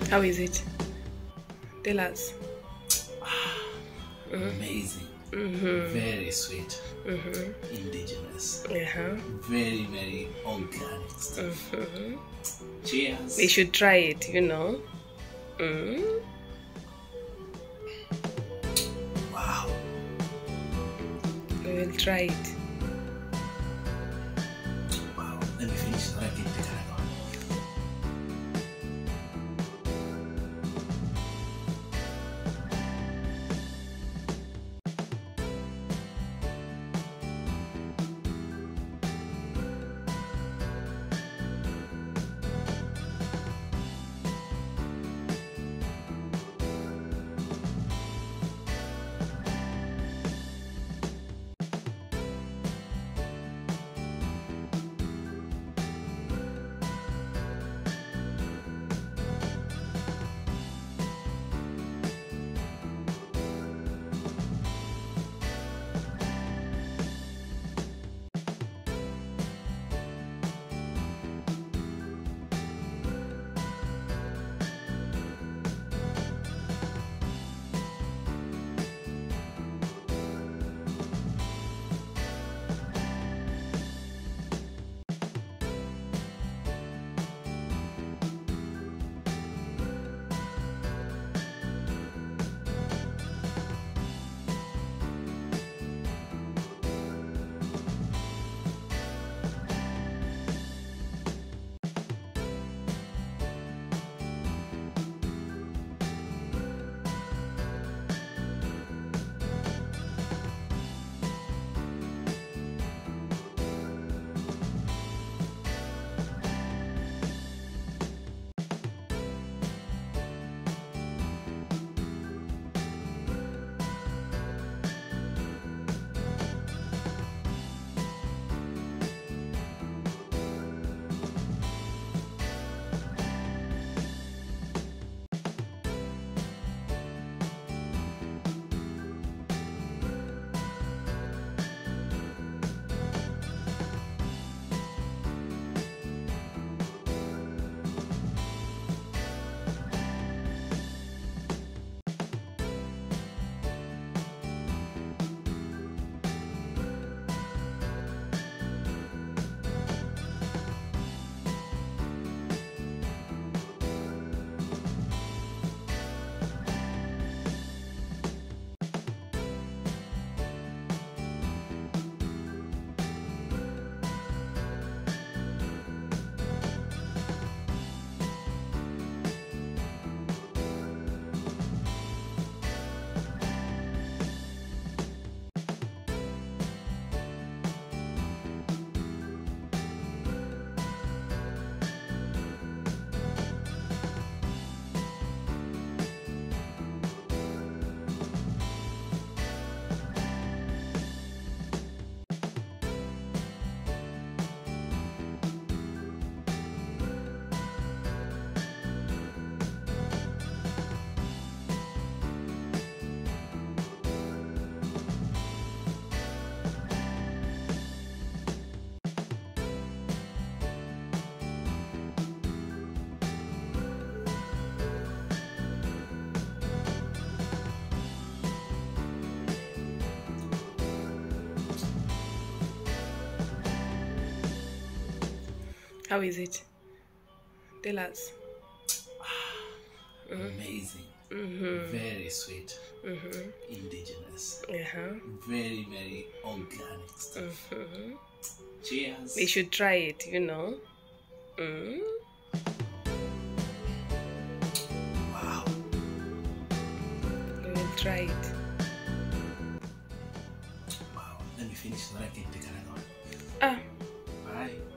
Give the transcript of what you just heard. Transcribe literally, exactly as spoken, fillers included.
How is it? Tell us. Amazing. Mm-hmm. Very sweet. Mm-hmm. Indigenous. Uh-huh. Very, very organic stuff. Mm-hmm. Cheers. We should try it, you know. Mm. Wow. We will try it. Wow. Let me finish so I can take another one. How is it? Tell us. Amazing. Mm-hmm. Very sweet. Mm-hmm. Indigenous. Uh-huh. Very, very organic stuff. Mm-hmm. Cheers. We should try it, you know. Mm. Wow. We will try it. Wow. Let me finish so I can take another one. Ah. Bye.